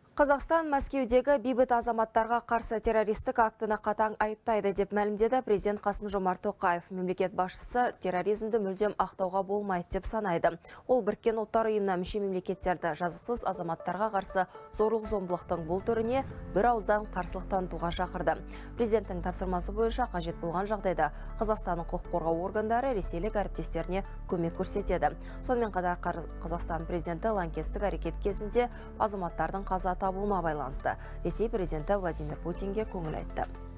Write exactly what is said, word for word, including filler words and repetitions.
Қазақстан Мәскеудегі бейбіт азаматтарға қарсы террористік актіні қатаң айыптайды деп мәлімдеді президент Қасым-Жомарт Тоқаев. Мемлекет басшысы терроризмді мүлдем ақтауға болмайды деп санайды. Ол Біріккен ұлттар ұйымына мүше мемлекеттерді жазықсыз азаматтарға қарсы зорлық-зомбылықтың бұл түріне бір ауыздан қарсылық танытуға шақырды. Президенттің тапсырмасы бойынша қажет болған жағдайда Қазақстанның құқық қорғау органдары ресейлік әріптестеріне көмек көрсетеді. Сонымен қатар Қазақстан президенті лаңкестік әрекет кезінде азаматтардың қаза табуына байланысты Ресей президенті Владимир Путинге көңіл айтты.